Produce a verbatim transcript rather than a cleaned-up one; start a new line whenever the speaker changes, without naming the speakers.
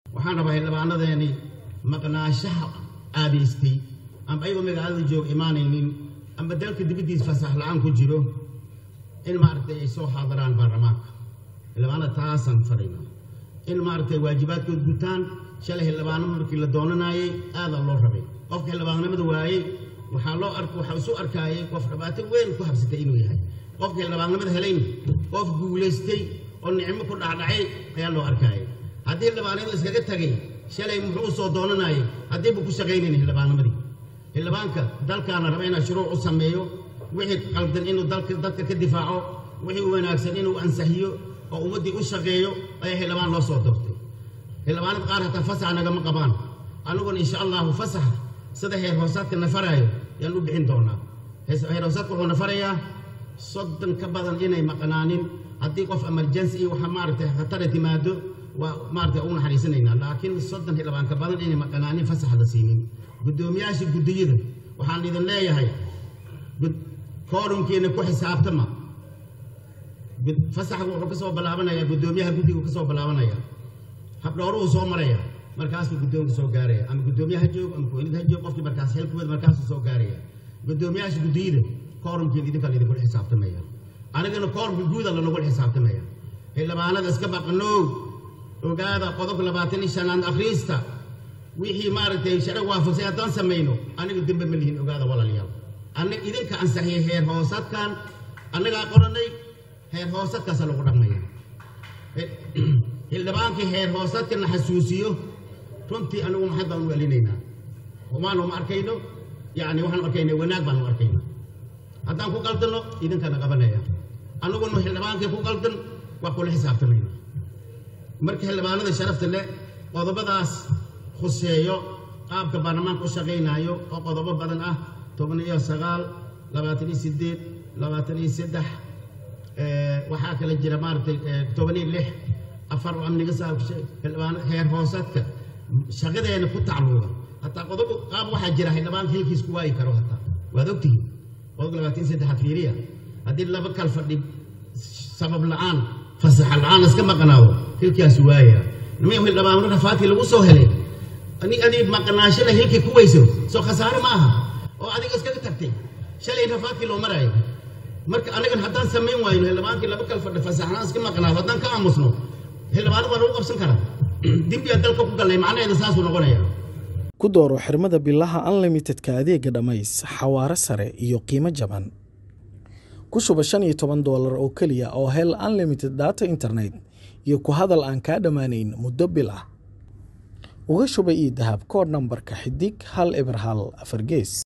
waxaan rabaa xildhibaanadeeni maqnaashaha aadaystay ama ayagoo magaalada joog imaanaynin ama dalka dibadiisa fasax la'aan ku jiro in maartay ay soo xaadiraan baarlamaanka xildhibaanada taasan fadhina in maartay waajibaadkooda gutaan shalay xildhibaano markii la doonanaayay aad loo rabay qofka xildhibaanimada waayay waxa loo arko waxa uu arkaayay qof dhibaato weyn ku habsatay inuu yahay qofka xildhibaanimada helayn qof guuleystay oo nicmo ku dhacdhacay ayaa loo arkaayay haddii xildhibaanada iskaga tagay shalay muxuu soo doonanaayay haddii uu ku shaqeynayay xildhibaanimadii xildhibaanka dalkaana raba inuu shuruuc u sameeyo wixii qaldan inuu dalka dadka ka difaaco wixii wanaagsan inuu ansaxiyo oo ummadii u shaqeeyo ay xildhibaan loo soo doortay xildhibaanada qaar hataa fasax naga ma qabaan anaguna insha Allah fasax sida heer hoosaadka nafarayo yaan u bixin doonaa heer hoosaadka wuxuu nafarayaa soddon ka badan inay maqnaanin haddii qof emergency iyo waxa maartay khatar timaado waa maartay uuna xariisanayna laakiin soddon xildhibaan ka badan inay maqnaanin fasax la siinin gudoomiyaasha gudiyada waxaan idin leeyahay koorumkeena ku xisaabtama fasax wuxuu ka soo bilaabanayaa gudoomiyaha gudiga ka soo bilaabanaya habdhooruhu soo maraya markaas uu gudoomiyaha soo gaaraya ama gudoomiyaha joog ama kuweynaha joog qofkii markaas helkooda markaas soo gaaraya gudoomiyaasha gudiyada koorumkeena idinka la idinku xisaabtamaya anigana koorumka guuda la nagu xisaabtamaya xildhibaanada iska baqnoo ogaada qodobka labaatan iyo shan akhriista wixii maartay sharci waafaqsan haddaan sameeyno aniga dambe ma lihin ogaada walaalayaal aniga idinka ansaxiyay heer hoosadkan anaga qoranay heer hoosadkaas lagu dhaqmaya xildhibaankii heer hoosadkan xasuusiyo runtii anigu maxay baan u elinaynaa waxaan u arkayno yaani waxaan arkaynaa wanaag baan u arkaynaa haddaan ku qaldano idinkana qabanaya aniguna xildhibaankii ku qaldan waa kula xisaabtamayna markii xildhibaanada sharafta leh qodobadaas khuseeyo qaabka baarlamaanka u shaqeynayo oo qodobo badan ah toban iyo sagaal labaatan iyo siddeed labaatan iyo saddex ee waxa kala jira maartay toban iyo lix afar oo amniga saabshay xildhibaan heer hoosadka shaqadeena ku tacluuba hatta qodobo qaab waxa jira xildhibaan hilkiis ku waay karo hatta waad ogtihiin qodob labaatan iyo saddex fiiriya hadii laba kal fadhi sabab la'aan fasax la'aan iska maqnaawo hilkiis waaya nimay xildhibaan rafaati lagu soo helay ani ani maqnaasho la hilki ku weyso soo khasaare ma aha oo adiga iska tagtay shalay rafaati loo maray marka anaga haddaan sameyn waayno xildhibaankii laba kal fadhi fasaxnaan iska maqnaa haddaan ka aamusno xildhibaan waa lagu qabsan karaa dibbiga dalka ku galay macnaheedu saas uu noqonayaa
ku dooro xirmada billaha unlimited-ka adeega dhamays xawaare sare iyo qiimo jaban ku shuba shan iyo toban doolar oo kaliya oo hel unlimited data internet iyo ku hadal aan ka dhamaanayn muddo bil ah uga shuba ii dahab kood nambarka xidig hal eber hal afar gees